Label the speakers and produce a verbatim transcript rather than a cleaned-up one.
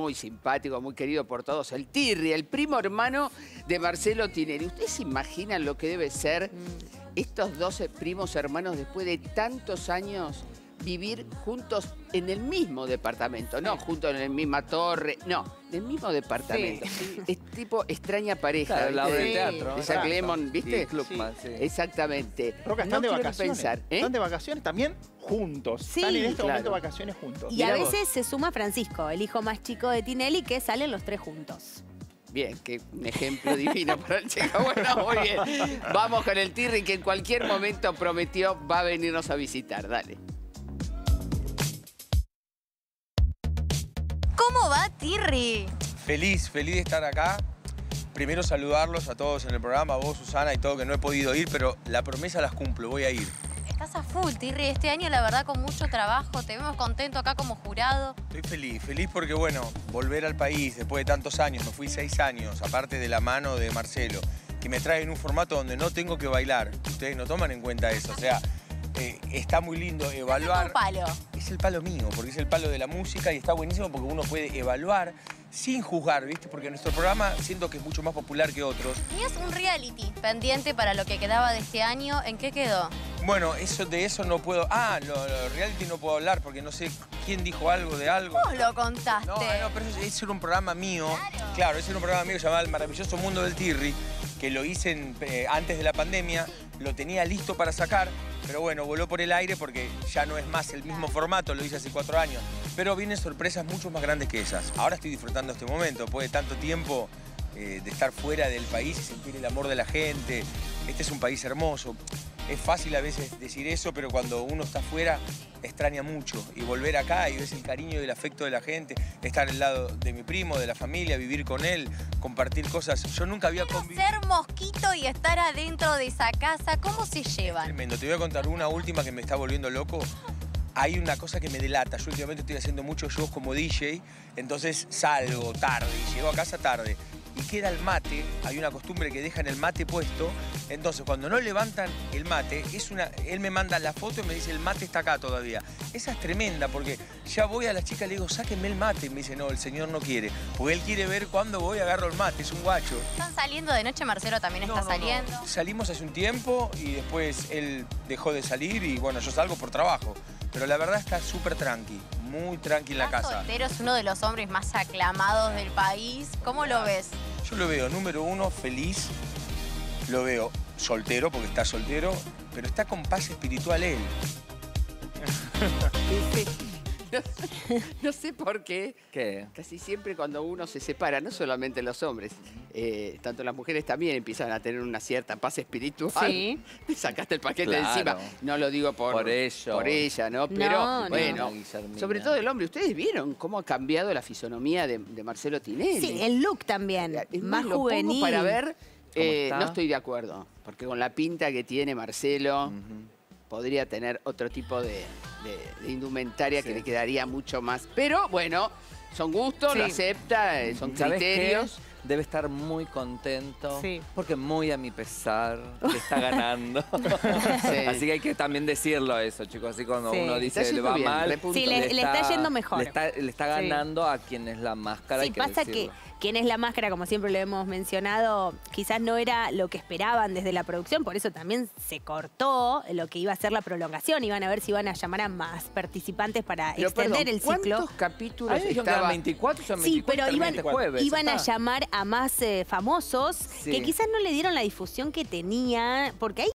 Speaker 1: muy simpático, muy querido por todos, el Tirri, el primo hermano de Marcelo Tinelli. ¿Ustedes se imaginan lo que debe ser estos doce primos hermanos después de tantos años vivir juntos en el mismo departamento? No juntos en la misma torre, no, en el mismo departamento. Sí. Es tipo extraña pareja.
Speaker 2: Claro, al lado del
Speaker 1: sí.
Speaker 2: teatro.
Speaker 1: De Jack Lemmon, ¿viste?
Speaker 2: Sí, Club
Speaker 3: Sí.
Speaker 2: más, sí.
Speaker 1: Exactamente.
Speaker 3: Roca, están
Speaker 1: no
Speaker 3: de
Speaker 1: quiero
Speaker 3: vacaciones.
Speaker 1: pensar, ¿eh?
Speaker 3: Están de vacaciones también juntos.
Speaker 4: Sí,
Speaker 3: están en este
Speaker 1: claro.
Speaker 3: momento de vacaciones juntos.
Speaker 4: Y
Speaker 1: Mirá
Speaker 4: a
Speaker 1: vos.
Speaker 4: veces se suma Francisco, el hijo más chico de Tinelli, que salen los tres juntos.
Speaker 1: Bien, que un ejemplo divino para el chico. Bueno, muy bien. Vamos con el Tirri, que en cualquier momento prometió va a venirnos a visitar. Dale.
Speaker 5: ¿Cómo va, Tirri?
Speaker 6: Feliz, feliz de estar acá. Primero saludarlos a todos en el programa, a vos, Susana, y todo, que no he podido ir, pero la promesa las cumplo, voy a ir.
Speaker 5: Estás a full, Tirri. Este año, la verdad, con mucho trabajo. Te vemos contento acá como jurado.
Speaker 6: Estoy feliz, feliz porque, bueno, volver al país después de tantos años, me fui seis años, aparte de la mano de Marcelo, que me trae en un formato donde no tengo que bailar. Ustedes no toman en cuenta eso, o sea, eh, está muy lindo evaluar.
Speaker 5: Es un palo.
Speaker 6: Es el palo mío, porque es el palo de la música y está buenísimo porque uno puede evaluar sin juzgar, ¿viste? Porque nuestro programa siento que es mucho más popular que otros.
Speaker 5: Tenías un reality pendiente para lo que quedaba de este año. ¿En qué quedó?
Speaker 6: Bueno, eso, de eso no puedo... Ah, lo, lo reality no puedo hablar porque no sé quién dijo algo de algo.
Speaker 5: Vos lo contaste.
Speaker 6: No, no, pero ese ese era un programa mío.
Speaker 5: Claro.
Speaker 6: Claro, ese era un programa mío que se llamaba El Maravilloso Mundo del Tirri, que lo hice en, eh, antes de la pandemia, lo tenía listo para sacar, pero bueno, voló por el aire porque ya no es más el mismo formato, lo hice hace cuatro años. Pero vienen sorpresas mucho más grandes que esas. Ahora estoy disfrutando este momento, después de tanto tiempo eh, de estar fuera del país y sentir el amor de la gente. Este es un país hermoso. Es fácil a veces decir eso, pero cuando uno está afuera extraña mucho. Y volver acá y ves el cariño y el afecto de la gente, estar al lado de mi primo, de la familia, vivir con él, compartir cosas. Yo nunca había convivido.
Speaker 5: Ser mosquito y estar adentro de esa casa, ¿cómo se llevan?
Speaker 6: Tremendo. Te voy a contar una última que me está volviendo loco. Hay una cosa que me delata. Yo últimamente estoy haciendo muchos shows como D J, entonces salgo tarde y llego a casa tarde. Y queda el mate, hay una costumbre que dejan el mate puesto, entonces cuando no levantan el mate, es una, él me manda la foto y me dice el mate está acá todavía. Esa es tremenda porque ya voy a la chica y le digo sáquenme el mate y me dice no, el señor no quiere, porque él quiere ver cuándo voy y agarro el mate, es un guacho.
Speaker 5: ¿Están saliendo de noche? Marcelo también
Speaker 6: No,
Speaker 5: está
Speaker 6: no, no.
Speaker 5: saliendo.
Speaker 6: Salimos hace un tiempo y después él dejó de salir y bueno, yo salgo por trabajo, pero la verdad está súper tranqui, muy tranqui en la
Speaker 5: Está
Speaker 6: casa.
Speaker 5: soltero, es uno de los hombres más aclamados del país. ¿Cómo lo ves?
Speaker 6: Yo lo veo, número uno, feliz. Lo veo soltero, porque está soltero, pero está con paz espiritual él.
Speaker 1: No sé por qué.
Speaker 2: ¿Qué?
Speaker 1: Casi siempre cuando uno se separa, no solamente los hombres, eh, tanto las mujeres también empiezan a tener una cierta paz espiritual.
Speaker 4: Sí.
Speaker 1: Te sacaste el paquete
Speaker 2: Claro.
Speaker 1: de encima. No lo digo por,
Speaker 2: Por ello.
Speaker 1: por ella, ¿no? Pero
Speaker 4: No, no.
Speaker 1: bueno,
Speaker 2: Guillermina.
Speaker 1: sobre todo el hombre. ¿Ustedes vieron cómo ha cambiado la fisonomía de, de Marcelo Tinelli?
Speaker 4: Sí, el look también,
Speaker 1: Es
Speaker 4: más
Speaker 1: lo pongo
Speaker 4: juvenil.
Speaker 1: para ver, eh,
Speaker 2: está?
Speaker 1: no estoy de acuerdo, porque con la pinta que tiene Marcelo,
Speaker 2: Ujú.
Speaker 1: podría tener otro tipo de, de- de indumentaria
Speaker 2: Sí.
Speaker 1: que le quedaría mucho más. Pero bueno, son gustos,
Speaker 4: Sí.
Speaker 1: lo acepta, eh, son
Speaker 2: ¿Sabés
Speaker 1: criterios.
Speaker 2: qué? Debe estar muy contento,
Speaker 4: Sí.
Speaker 2: porque muy a mi pesar que está ganando.
Speaker 1: Sí.
Speaker 2: Así que hay que también decirlo eso, chicos. Así cuando
Speaker 4: Sí.
Speaker 2: uno
Speaker 1: Está
Speaker 2: dice le
Speaker 1: yendo
Speaker 2: va
Speaker 1: bien,
Speaker 2: mal,
Speaker 1: repunto.
Speaker 4: Sí, le- le está yendo mejor.
Speaker 2: Le está, le está
Speaker 4: Sí.
Speaker 2: ganando a quien es la máscara.
Speaker 4: Sí,
Speaker 2: hay que
Speaker 4: pasa que
Speaker 2: decirlo.
Speaker 4: quien es la máscara, como siempre lo hemos mencionado, quizás no era lo que esperaban desde la producción, por eso también se cortó lo que iba a ser la prolongación. Iban a ver si iban a llamar a más participantes para
Speaker 1: Pero,
Speaker 4: extender
Speaker 1: perdón,
Speaker 4: el ciclo.
Speaker 1: ¿cuántos capítulos
Speaker 2: Ahí dijeron que eran
Speaker 1: estaba?
Speaker 2: veinticuatro, son
Speaker 4: Sí,
Speaker 2: veinticuatro,
Speaker 4: pero
Speaker 2: termina
Speaker 4: iban,
Speaker 2: este jueves,
Speaker 4: iban
Speaker 2: ya
Speaker 4: a
Speaker 2: está.
Speaker 4: llamar a más eh, famosos
Speaker 2: Sí.
Speaker 4: que quizás no le dieron la difusión que tenía, porque hay